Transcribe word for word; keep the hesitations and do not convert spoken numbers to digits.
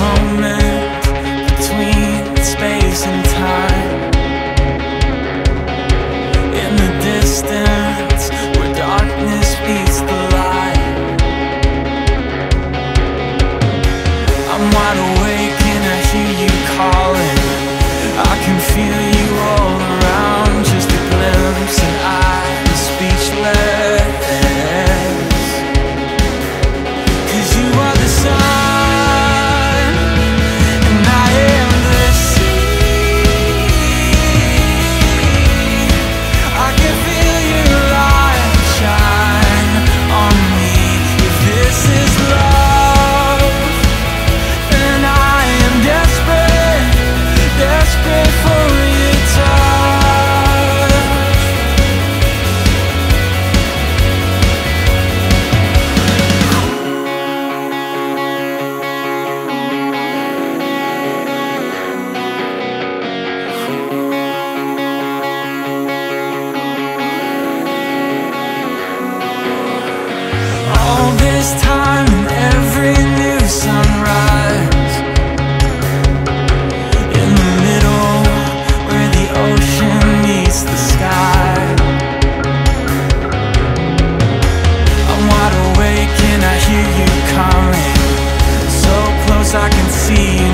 moment between space and time. In the distance where darkness beats the light, I'm wide awake and I hear you calling. I can feel you all around, just a glimpse and I'm speechless. 'Cause you are the sun and I am the sea. I can feel your light shine on me. If this is love, then I am desperate, desperate for your touch. All this time and every new sunrise, in the middle where the ocean meets the sky, I'm wide awake and I hear you coming, so close I can see you